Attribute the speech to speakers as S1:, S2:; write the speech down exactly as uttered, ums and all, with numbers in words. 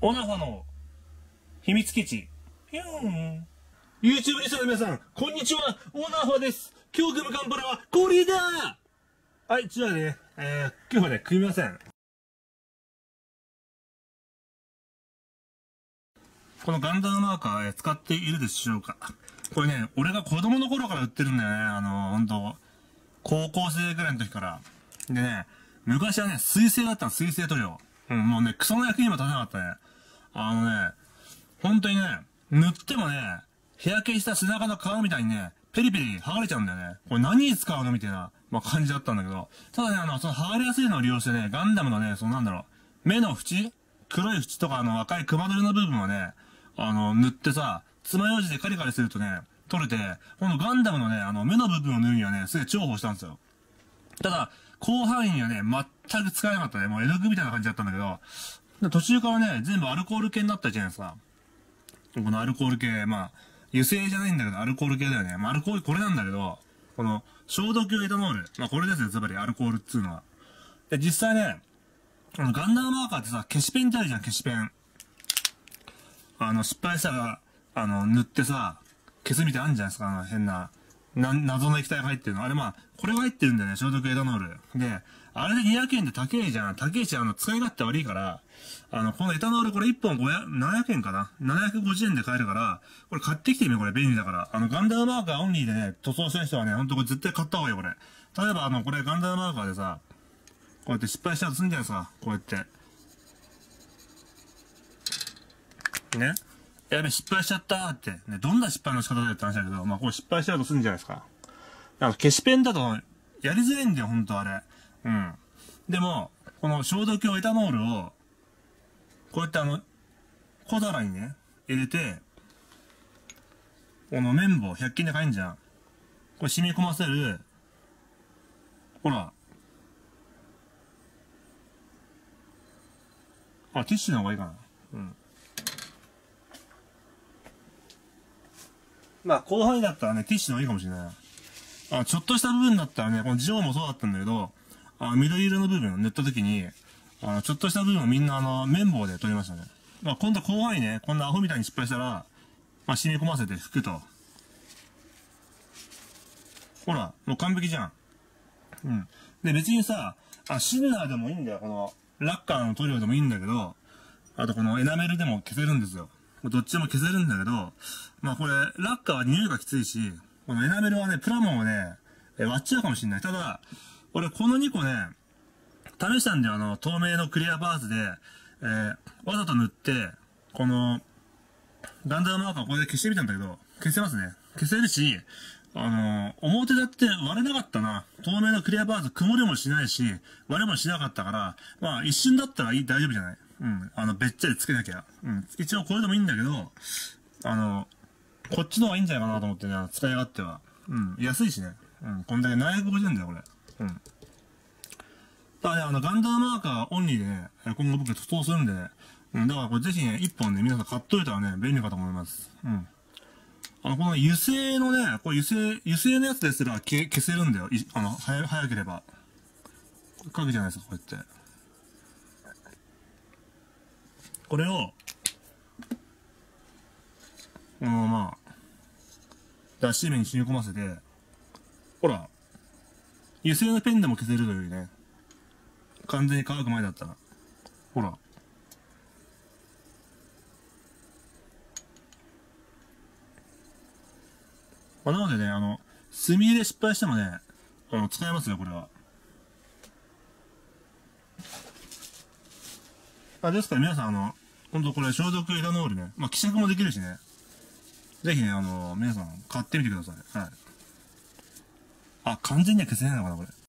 S1: オナファの秘密基地。ヒューン。YouTube リスナーの皆さん、こんにちは。オナファです。今日組むカンパラはこれだ。はい、じゃあね、えー、今日はね、組みません。このガンダムマーカー、えー、使っているでしょうか。これね、俺が子供の頃から売ってるんだよね。あの、ほんと、高校生ぐらいの時から。でね、昔はね、水性だったの、水性塗料。うん、もうね、クソの役にも立たなかったね。あのね、ほんとにね、塗ってもね、日焼けした背中の皮みたいにね、ペリペリ剥がれちゃうんだよね。これ何に使うのみたいな、まあ、感じだったんだけど。ただね、あの、その剥がれやすいのを利用してね、ガンダムのね、そのなんだろう、目の縁黒い縁とかあの赤い熊取りの部分をね、あの、塗ってさ、爪楊枝でカリカリするとね、取れて、このガンダムのね、あの、目の部分を縫うにはね、すげえ重宝したんですよ。ただ、広範囲にはね、全く使えなかったね。もう絵の具みたいな感じだったんだけど、途中からね、全部アルコール系になったじゃないですか。このアルコール系、まあ、油性じゃないんだけど、アルコール系だよね。まあ、アルコール、これなんだけど、この、消毒用エタノール。まあ、これですよ、ズバリ、アルコールっつうのは。で、実際ね、このガンダムマーカーってさ、消しペンってあるじゃん、消しペン。あの、失敗したら、あの、塗ってさ、消すみたいなのあるんじゃないですか、あの、変な、な、謎の液体が入ってるの。あれまあ、これが入ってるんだよね、消毒エタノール。で、あれでにひゃくえんで高えじゃん。高えし、あの、使い勝手悪いから、あの、このエタノールこれいっぽんごひゃく、ななひゃくえんかな ?ななひゃくごじゅうえんで買えるから、これ買ってきてみよ、これ便利だから。あの、ガンダムマーカーオンリーでね、塗装したい人はね、ほんとこれ絶対買った方がいいよ、これ。例えばあの、これガンダムマーカーでさ、こうやって失敗しちゃうとすんじゃないですか。こうやって。ね。やべ、失敗しちゃったーって。ね、どんな失敗の仕方だよって話だけど、まあ、これ失敗しちゃうとすんじゃないですか。なんか消しペンだと、やりづらいんだよ、ほんとあれ。うん。でも、この消毒用エタノールを、こうやってあの、小皿にね、入れて、この綿棒、ひゃく均で買えんじゃん。これ染み込ませる。ほら。あ、ティッシュの方がいいかな。うん。まあ、広範囲だったらね、ティッシュの方がいいかもしれない。あ、ちょっとした部分だったらね、このジオもそうだったんだけど、あ、緑色の部分を塗った時に、あの、ちょっとした部分をみんなあの、綿棒で取りましたね。まあ、今度は広範囲ね、こんなアホみたいに失敗したら、まあ、染み込ませて拭くと。ほら、もう完璧じゃん。うん。で、別にさ、あ、シンナーでもいいんだよ。この、ラッカーの塗料でもいいんだけど、あとこのエナメルでも消せるんですよ。どっちでも消せるんだけど、まあこれ、ラッカーは匂いがきついし、このエナメルはね、プラモンをね、え割っちゃうかもしれない。ただ、俺このにこね、試したんだよ。あの、透明のクリアパーツで、えー、わざと塗って、この、ガンダムマーカーをこれで消してみたんだけど、消せますね。消せるし、あのー、表だって割れなかったな。透明のクリアパーツ曇りもしないし、割れもしなかったから、まあ一瞬だったらいい、大丈夫じゃない。うん。あの、べっちゃりつけなきゃ。うん。一応これでもいいんだけど、あの、こっちの方がいいんじゃないかなと思ってね、使い勝手は。うん。安いしね。うん。こんだけななひゃくごじゅうえんだよ、これ。うん。ただね、あの、ガンダムマーカーオンリーでね、今後僕塗装するんでね、うん。だからこれぜひね、一本ね、皆さん買っといたらね、便利かと思います。うん。あの、この油性のね、これ油性、油性のやつですら消消せるんだよ。いあの、早、早ければ。書くじゃないですか、こうやって。これを、このまま、脱脂面に染み込ませて、ほら、油性のペンでも消せるというね。完全に乾く前だったら。ほら。まあ、なのでね、あの、墨入れ失敗してもね、あの、使えますよ、これは。あ、ですから皆さん、あの、ほんとこれ消毒エタノールね。まあ、希釈もできるしね。ぜひね、あの、皆さん買ってみてください。はい。あ、完全には消せないのかな、これ。